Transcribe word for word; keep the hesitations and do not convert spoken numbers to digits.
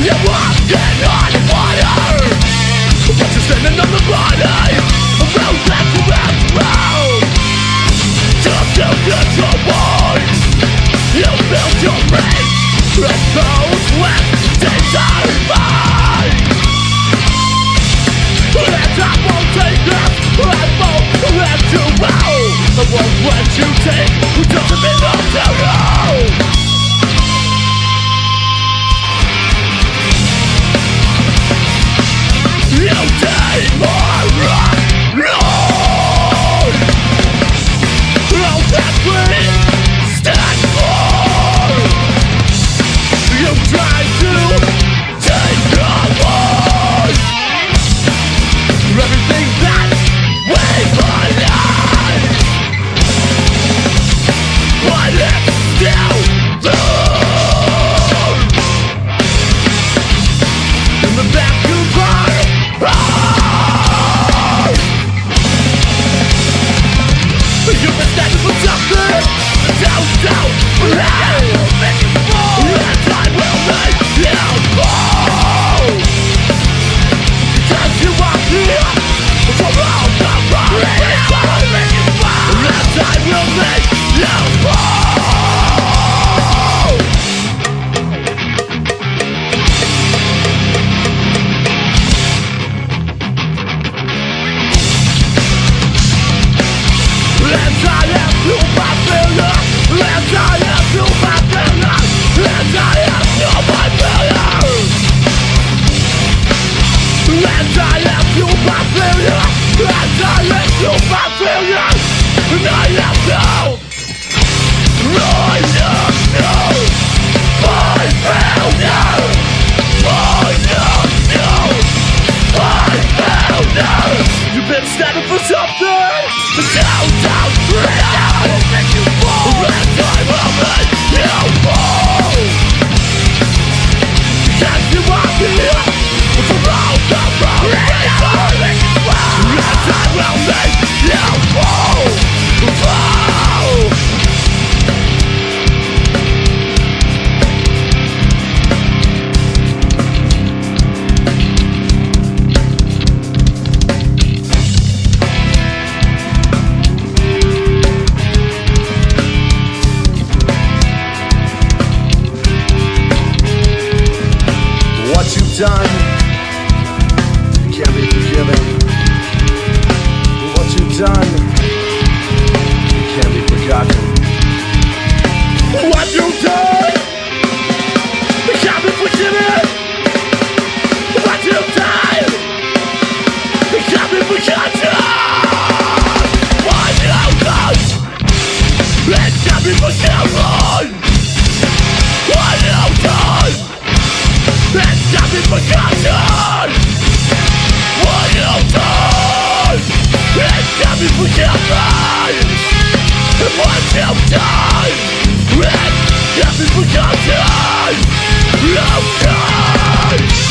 You're walking on water, but you're standing on the body. Round back to round to round, just to get your voice. You built your rage, and those left desire mine. And I won't take this, I won't let you out. I won't let you take who doesn't belong to you. You take my right, Lord. All that we stand for. You try to take our life, everything that we believe, but it's still there. In the back of our heart, you've been standing for something. Don't, don't, I will make you fall, and I will make you fall. Because you are here for all the wrong reasons, and I will make you fall. And I am to my failure, and I am to my failure, and I am to my failure. And I am to my failure, and I am to my failure, and I am to, I am to my failure, I am to my failure. You've been standing for something, but don't, don't break out. I will make you fall, and I will make you fall. Because you are here for all the wrong reasons, and I will make you fall, fall. What you've done can't be forgiven. What you've done can't be forgotten. What you've done can't be forgiven. What you've done can't be forgotten. What you've done it can't be forgiven. What you've done it can't be forgotten. What you've done it can't be forgiven. What you've done it can't be forgotten. Oh God.